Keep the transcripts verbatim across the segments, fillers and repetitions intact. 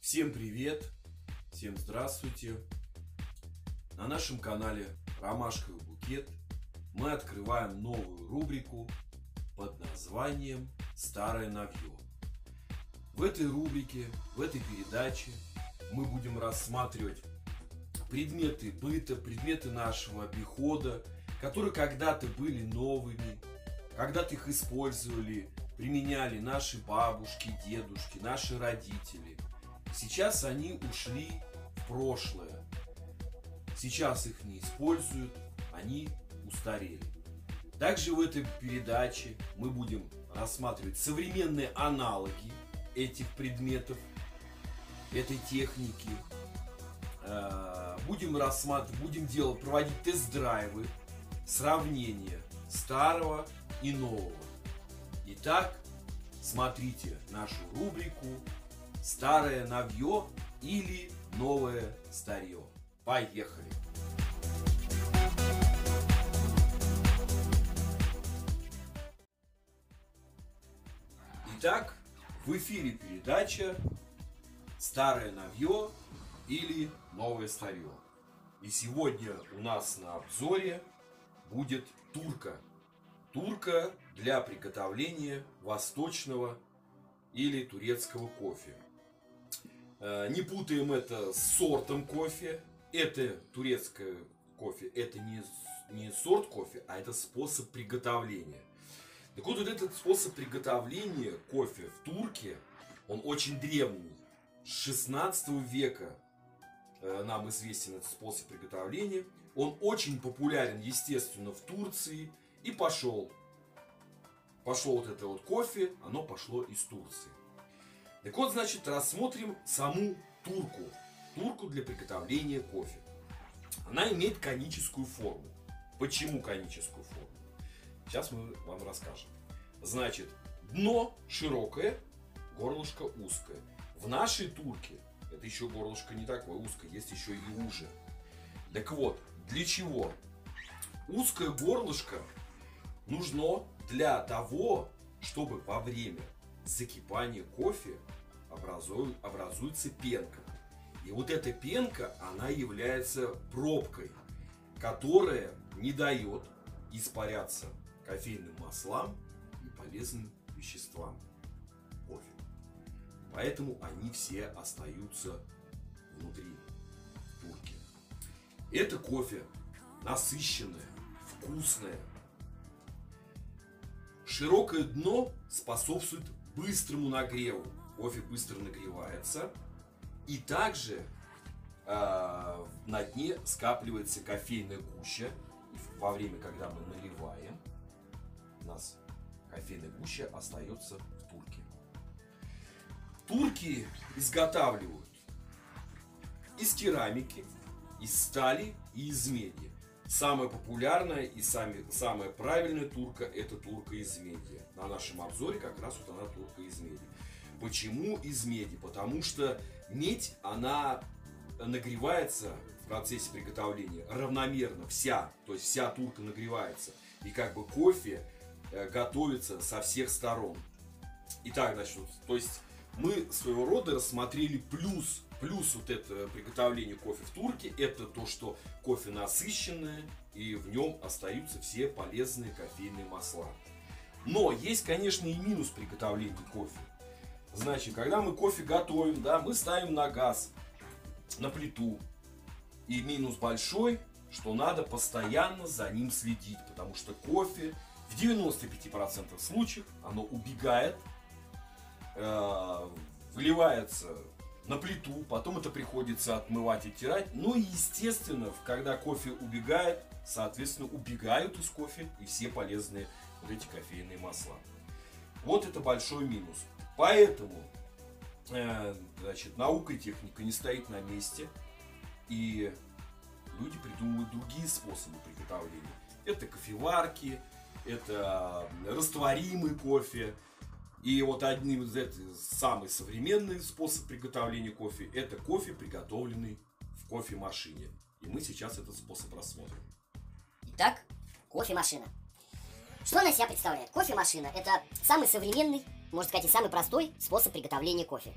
Всем привет, всем здравствуйте. На нашем канале Ромашковый букет мы открываем новую рубрику под названием «Старое новье». В этой рубрике, в этой передаче мы будем рассматривать предметы быта, предметы нашего обихода, которые когда-то были новыми, когда-то их использовали, применяли наши бабушки, дедушки, наши родители. Сейчас они ушли в прошлое. Сейчас их не используют, они устарели. Также в этой передаче мы будем рассматривать современные аналоги этих предметов, этой техники. Будем рассматривать, будем делать, проводить тест-драйвы, сравнение старого и нового. Итак, смотрите нашу рубрику «Старое новье» или «Новое старье». Поехали! Итак, в эфире передача «Старое новье» или «Новое старье». И сегодня у нас на обзоре будет турка. Турка для приготовления восточного или турецкого кофе. Не путаем это с сортом кофе. Это турецкое кофе. Это не, не сорт кофе, а это способ приготовления. Так вот, вот этот способ приготовления кофе в турке, он очень древний. С шестнадцатого века нам известен этот способ приготовления. Он очень популярен, естественно, в Турции. И пошел. Пошел вот это вот кофе, оно пошло из Турции. Так вот, значит, рассмотрим саму турку. Турку для приготовления кофе. Она имеет коническую форму. Почему коническую форму? Сейчас мы вам расскажем. Значит, дно широкое, горлышко узкое. В нашей турке это еще горлышко не такое узкое, есть еще и уже. Так вот, для чего? Узкое горлышко нужно для того, чтобы во время закипания кофе образует, образуется пенка. И вот эта пенка, она является пробкой, которая не дает испаряться кофейным маслам и полезным веществам кофе. Поэтому они все остаются внутри турки. Это кофе насыщенное, вкусное. Широкое дно способствует быстрому нагреву. Кофе быстро нагревается. И также э, на дне скапливается кофейная гуща. И во время, когда мы наливаем, у нас кофейная гуща остается в турке. Турки изготавливают из керамики, из стали и из меди. Самая популярная и сами, самая правильная турка — это турка из меди. На нашем обзоре как раз вот она турка из меди. Почему из меди? Потому что медь, она нагревается в процессе приготовления равномерно, вся, то есть вся турка нагревается. И как бы кофе готовится со всех сторон. Итак, значит, то есть мы своего рода рассмотрели плюс. Плюс вот это приготовление кофе в турке, это то, что кофе насыщенное, и в нем остаются все полезные кофейные масла. Но есть, конечно, и минус приготовления кофе. Значит, когда мы кофе готовим, да, мы ставим на газ, на плиту. И минус большой, что надо постоянно за ним следить, потому что кофе в девяноста пяти процентах случаев оно убегает, э, выливается на плиту, потом это приходится отмывать и оттирать. Ну и естественно, когда кофе убегает, соответственно, убегают из кофе и все полезные вот эти кофейные масла. Вот это большой минус. Поэтому э, значит, наука и техника не стоит на месте, и люди придумывают другие способы приготовления. Это кофеварки, это растворимый кофе. И вот одним из этих самый современный способ приготовления кофе — это кофе, приготовленный в кофемашине. И мы сейчас этот способ рассмотрим. Итак, кофемашина. Что она из себя представляет? Кофемашина — это самый современный, можно сказать, и самый простой способ приготовления кофе.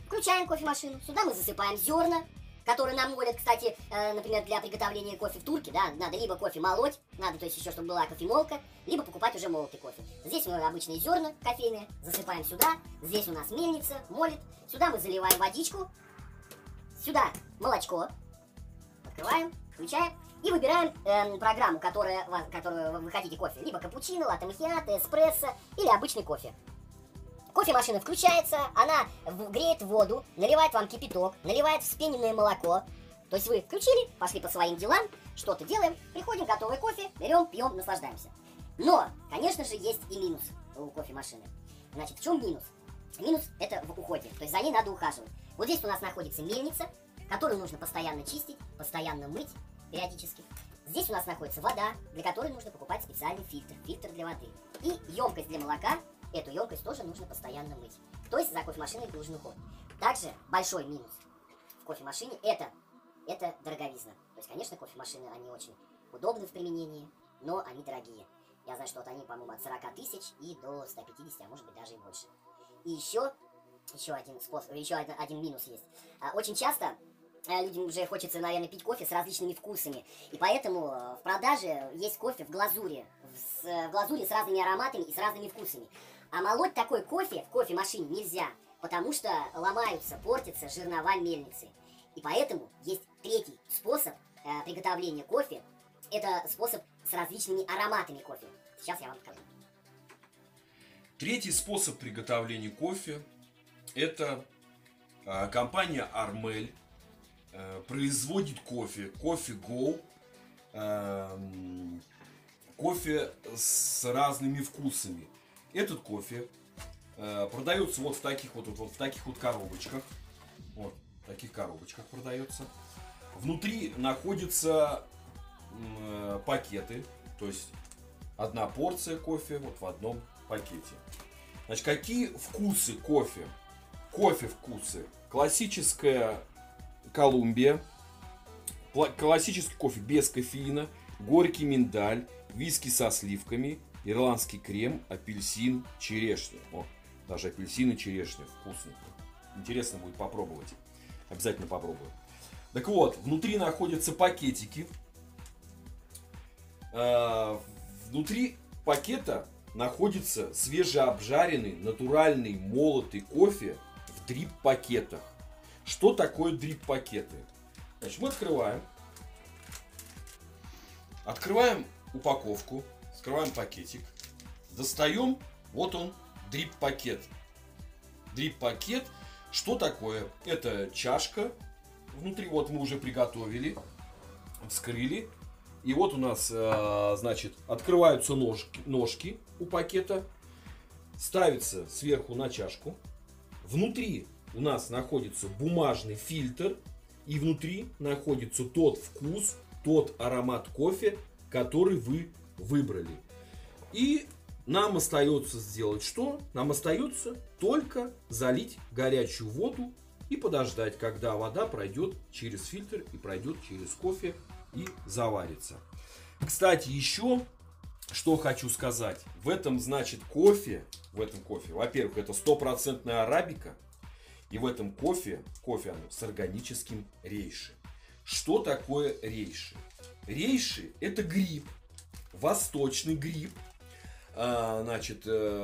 Включаем кофемашину. Сюда мы засыпаем зерна, которые нам молят, кстати, э, например, для приготовления кофе в турке, да, надо либо кофе молоть, надо, то есть еще, чтобы была кофемолка, либо покупать уже молотый кофе. Здесь мы обычные зерна кофейные засыпаем сюда, здесь у нас мельница молит, сюда мы заливаем водичку, сюда молочко, открываем, включаем и выбираем э, программу, которая, которую вы хотите кофе, либо капучино, латте макиато, эспрессо или обычный кофе. Кофемашина включается, она греет воду, наливает вам кипяток, наливает вспененное молоко. То есть вы включили, пошли по своим делам, что-то делаем, приходим, готовый кофе, берем, пьем, наслаждаемся. Но, конечно же, есть и минус у кофемашины. Значит, в чем минус? Минус это в уходе, то есть за ней надо ухаживать. Вот здесь у нас находится мельница, которую нужно постоянно чистить, постоянно мыть периодически. Здесь у нас находится вода, для которой нужно покупать специальный фильтр, фильтр для воды. И емкость для молока. Эту емкость тоже нужно постоянно мыть. То есть за кофемашиной должен уход. Также большой минус в кофемашине это, это дороговизна. То есть, конечно, кофемашины, они очень удобны в применении, но они дорогие. Я знаю, что вот они, по-моему, от сорока тысяч и до ста пятидесяти, а может быть даже и больше. И еще, еще один способ, еще один, один минус есть. Очень часто людям уже хочется, наверное, пить кофе с различными вкусами. И поэтому в продаже есть кофе в глазури. В глазури с разными ароматами и с разными вкусами. А молоть такой кофе в кофемашине нельзя, потому что ломаются, портятся жернова мельницы. И поэтому есть третий способ э, приготовления кофе. Это способ с различными ароматами кофе. Сейчас я вам покажу. Третий способ приготовления кофе – это э, компания Армель э, производит кофе, кофе Go, э, кофе с разными вкусами. Этот кофе э, продается вот в таких вот, вот, вот в таких вот коробочках. Вот в таких коробочках продается. Внутри находятся э, пакеты, то есть одна порция кофе вот в одном пакете. Значит, какие вкусы кофе? Кофе вкусы. Классическая Колумбия, классический кофе без кофеина, горький миндаль, виски со сливками, ирландский крем, апельсин, черешня. О, даже апельсин и черешня вкусно. Интересно будет попробовать. Обязательно попробую. Так вот, внутри находятся пакетики. Э, внутри пакета находится свежеобжаренный, натуральный, молотый кофе в дрип-пакетах. Что такое дрип-пакеты? Значит, мы открываем. Открываем упаковку. Открываем пакетик. Достаем. Вот он, дрип-пакет. Дрип-пакет. Что такое? Это чашка. Внутри вот мы уже приготовили. Вскрыли. И вот у нас, значит, открываются ножки, ножки у пакета. Ставится сверху на чашку. Внутри у нас находится бумажный фильтр. И внутри находится тот вкус, тот аромат кофе, который вы выбрали. И нам остается сделать что? Нам остается только залить горячую воду и подождать, когда вода пройдет через фильтр и пройдет через кофе и заварится. Кстати, еще что хочу сказать. В этом, значит, кофе, в этом кофе, во-первых, это стопроцентная арабика. И в этом кофе, кофе оно с органическим рейши. Что такое рейши? Рейши – это гриб, восточный гриб, значит,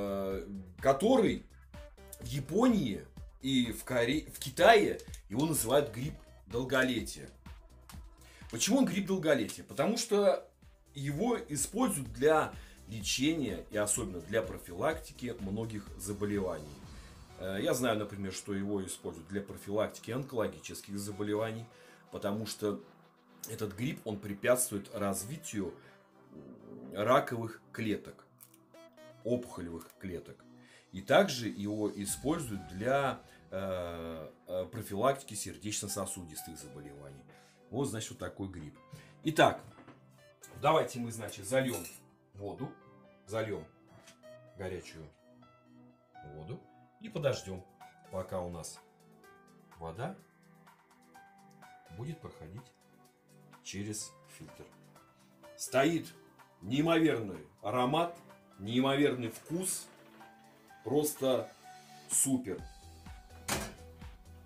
который в Японии и в, Коре... в Китае его называют гриб долголетия. Почему он гриб долголетия? Потому что его используют для лечения и особенно для профилактики многих заболеваний. Я знаю, например, что его используют для профилактики онкологических заболеваний, потому что этот гриб, он препятствует развитию раковых клеток, опухолевых клеток. И также его используют для э, профилактики сердечно-сосудистых заболеваний. Вот, значит, вот такой гриб. Итак, давайте мы, значит, зальем воду, зальем горячую воду и подождем, пока у нас вода будет проходить через фильтр. Стоит неимоверный аромат, неимоверный вкус, просто супер.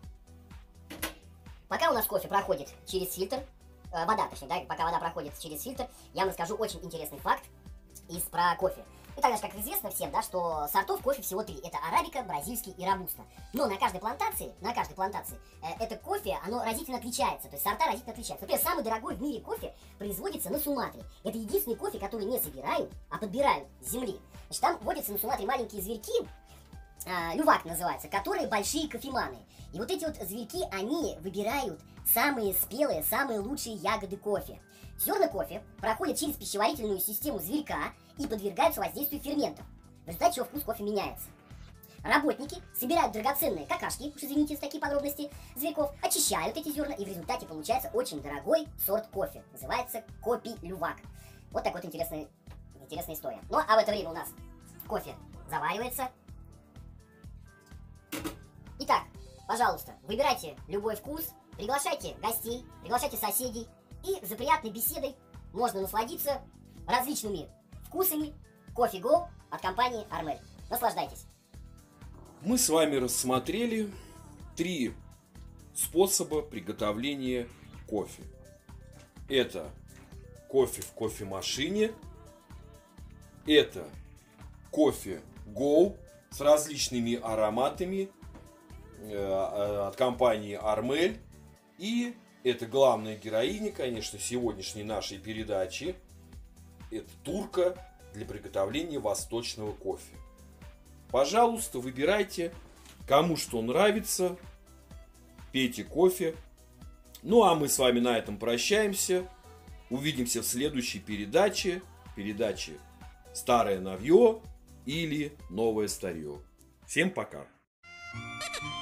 пока у нас кофе проходит через фильтр, э, вода, точнее, да, пока вода проходит через фильтр, я вам расскажу очень интересный факт из про кофе. Итак, как известно всем, да, что сортов кофе всего три. Это арабика, бразильский и робуста. Но на каждой плантации, на каждой плантации, э, это кофе, оно разительно отличается. То есть сорта разительно отличаются. Например, самый дорогой в мире кофе производится на Суматре. Это единственный кофе, который не собирают, а подбирают с земли. Значит, там водятся на Суматре маленькие зверьки, э, лювак называется, которые большие кофеманы. И вот эти вот зверьки, они выбирают самые спелые, самые лучшие ягоды кофе. Зерна кофе проходят через пищеварительную систему зверька и подвергаются воздействию ферментов, в результате чего вкус кофе меняется. Работники собирают драгоценные какашки, уж извините за такие подробности, зверьков, очищают эти зерна, и в результате получается очень дорогой сорт кофе. Называется копи-лювак. Вот такая вот интересная, интересная история. Ну, а в это время у нас кофе заваривается. Итак, пожалуйста, выбирайте любой вкус, приглашайте гостей, приглашайте соседей, и за приятной беседой можно насладиться различными вкусами Coffee Go от компании Армель. Наслаждайтесь. Мы с вами рассмотрели три способа приготовления кофе. Это кофе в кофемашине, это кофе Go с различными ароматами э, от компании Армель, и это главная героиня, конечно, сегодняшней нашей передачи. Это турка для приготовления восточного кофе. Пожалуйста, выбирайте, кому что нравится, пейте кофе. Ну а мы с вами на этом прощаемся. Увидимся в следующей передаче. Передаче «Старое новье» или «Новое старье». Всем пока!